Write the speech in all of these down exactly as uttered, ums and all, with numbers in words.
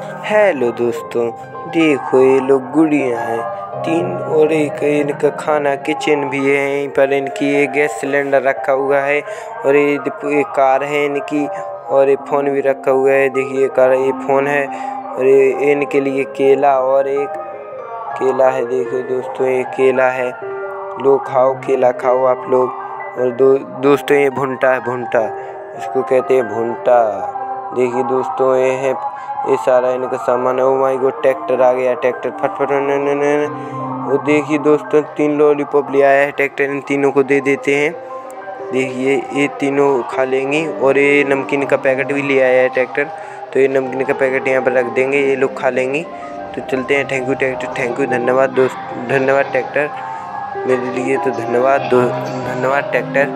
Hello दोस्तों, देखो ये लोग गुड़िया हैं तीन और एक इनका खाना किचन भी है। यहीं पर इनकी एक गैस सिलेंडर रखा हुआ है और ये एक कार है इनकी और एक फ़ोन भी रखा हुआ है। देखिए कार ये फ़ोन है और ये इनके लिए केला और एक केला है। देखो दोस्तों ये केला है, लो खाओ केला खाओ आप लोग। और दो दोस्तों ये भुंटा है, भुंटा इसको कहते हैं भुंटा। देखिए दोस्तों ये है ये सारा इनका सामान है। ओ माय गॉड ट्रैक्टर आ गया, ट्रैक्टर फटफट वो देखिए दोस्तों तीन लॉलीपॉप ले आया है ट्रैक्टर, इन तीनों को दे देते हैं। देखिए ये तीनों खा लेंगी और ये नमकीन का पैकेट भी ले आया है ट्रैक्टर, तो ये नमकीन का पैकेट यहाँ पर रख देंगे, ये लोग खा लेंगी। तो चलते हैं। Thank you tractor, thank you, धन्यवाद दोस्त, धन्यवाद ट्रैक्टर मेरे लिए तो धन्यवाद दो धन्यवाद ट्रैक्टर।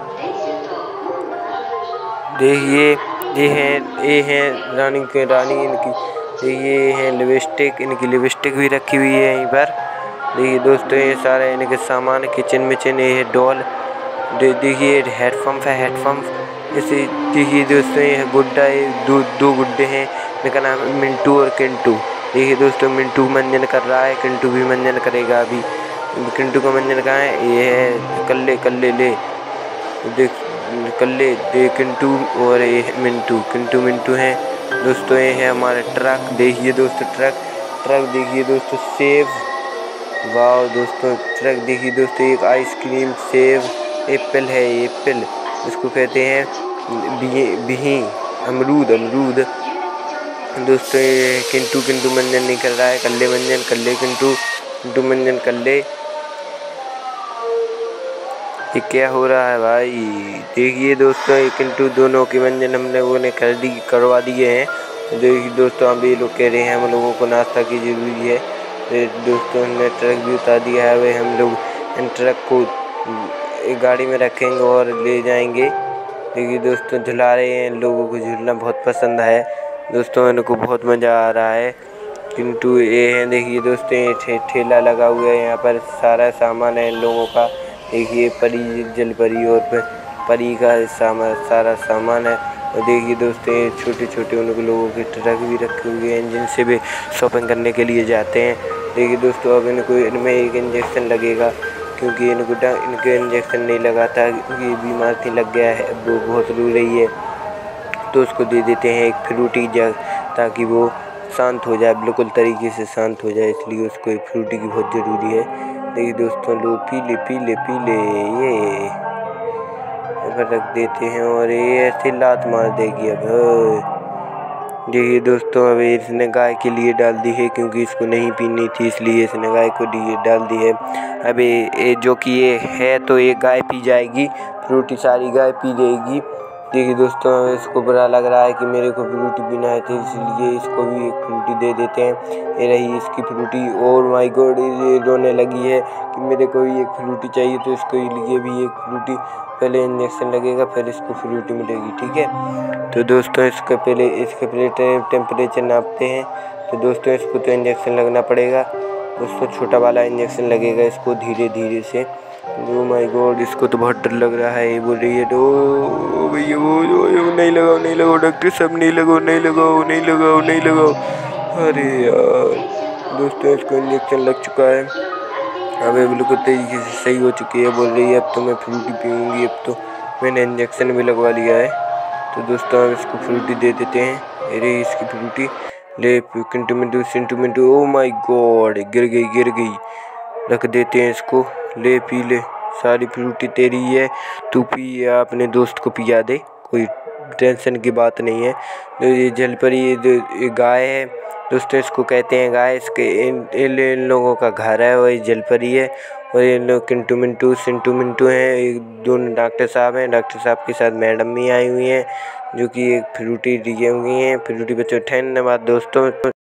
देखिए ये है ये है रानी के रानी इनकी, ये है लिपस्टिक, इनकी लिपस्टिक भी रखी हुई है यहीं पर। देखिए दोस्तों ये सारे इनके सामान किचन मिचन, ये है डॉल। देखिए हेडपम्प है, हेडपम्प इसे। देखिए दोस्तों ये गुड्डा, ये दो दो गुड्डे हैं, इनका नाम है मिंटू और किंटू। देखिए दोस्तों मिंटू मंजन कर रहा है, किंटू भी मंजन करेगा अभी। किंटू का मंजन कहाँ है? ये है कल्ले कल्ले ले देख कल्ले दे किंटू और ये मिंटू, किंटू मिंटू हैं दोस्तों। ये है हमारा ट्रक, देखिए दोस्तों ट्रक ट्रक देखिए दोस्तों सेब, वाह दोस्तों ट्रक देखिए दोस्तों। एक आइसक्रीम सेब एप्पल है, एप्पल इसको कहते हैं बिही अमरूद, अमरूद दोस्तों। ये किंटू किंटू मंजन नहीं कर रहा है, कल्ले मंजन कल्ले किंटू किंटू मंजन कल्ले। ये क्या हो रहा है भाई? देखिए दोस्तों ये किंटू दोनों की मंजन हम लोगों ने कर दी करवा दिए हैं। देखिए दोस्तों अभी ये लोग कह रहे हैं हम लोगों को नाश्ता की ज़रूरी है। तो दोस्तों हमने ट्रक भी उतार दिया है, वे हम लोग इन ट्रक को एक गाड़ी में रखेंगे और ले जाएंगे। देखिए दोस्तों झुला रहे हैं, इन लोगों को झूलना बहुत पसंद है दोस्तों, इनको बहुत मज़ा आ रहा है। किंटू ये है, देखिए दोस्तों ये ठे, ठेला लगा हुआ है, यहाँ पर सारा सामान है इन लोगों का। देखिए परी जल परी और परी का सामान सारा सामान है। और देखिए दोस्तों ये छोटे छोटे उन लोगों के ट्रक भी रखे हुए हैं जिनसे वे शॉपिंग करने के लिए जाते हैं। देखिए दोस्तों अब इनको इनमें एक इंजेक्शन लगेगा, क्योंकि इनको इनके इंजेक्शन नहीं लगा था, ये बीमार थी, लग गया है, वो बहुत रो रही है, तो उसको दे देते हैं एक फ्रूटी जग, ताकि वो शांत हो जाए, बिल्कुल तरीके से शांत हो जाए, इसलिए उसको एक फ्रूटी की बहुत ज़रूरी है। देखिए दोस्तों लो पी ले पी ले पी ले, ये रख देते हैं और ये ऐसे लात मार देगी अब। देखिए दोस्तों अब इसने गाय के लिए डाल दी है, क्योंकि इसको नहीं पीनी थी, इसलिए इसने गाय को दी डाल दी है। अभी ये जो कि ये है तो ये गाय पी जाएगी, फ्रूटी सारी गाय पी लेगी। देखिए दोस्तों इसको बुरा लग रहा है कि मेरे को फ्रूटी पीना है, तो इसलिए इसको भी एक फ्रूटी दे देते हैं। ये रही इसकी फ्रूटी। और माय गॉड ये रोने लगी है कि मेरे को भी एक फ्रूटी चाहिए, तो इसको लिए भी एक फ्रूटी। पहले इंजेक्शन लगेगा फिर इसको फ्रूटी मिलेगी, ठीक है। तो दोस्तों इसका पहले इसके पहले टेम्परेचर नापते हैं। तो दोस्तों इसको तो इंजेक्शन लगना पड़ेगा दोस्तों, छोटा वाला इंजेक्शन लगेगा इसको धीरे धीरे से। ओ माय गॉड इसको तो बहुत डर लग रहा है, ये बोल रही है तो भैया वो नहीं लगाओ नहीं लगाओ डॉक्टर साहब, नहीं लगाओ नहीं लगाओ नहीं लगाओ नहीं लगाओ। अरे यार दोस्तों इसको इंजेक्शन लग चुका है, अब ये बिल्कुल तरीके से सही हो चुकी है, बोल रही है अब तो मैं फ्रूटी पीऊँगी, अब तो मैंने इंजेक्शन भी लगवा लिया है। तो दोस्तों अब इसको फ्रूटी दे देते हैं। अरे इसकी फ्रूटी ले किंटू मिंटू सिंटू मिंटू, ओ माय गॉड गिर गई गिर गई। रख देते हैं इसको, ले पी ले, सारी फ्रूटी तेरी है, तू पी या अपने दोस्त को पिया दे, कोई टेंशन की बात नहीं है। तो ये जलपरी ये गाय है दोस्तों, इसको कहते हैं गाय, इसके इन इन, इन लोगों का घर है, वही जलपरी है। और ये लोग किंटू मिंटू सिंटू मिंटू हैं, दोनों डॉक्टर साहब हैं, डॉक्टर साहब के साथ मैडम भी आई हुई हैं, जो कि एक फ्रूटी लिए हुई हैं। फ्रूटी बच्चों धन्यवाद दोस्तों।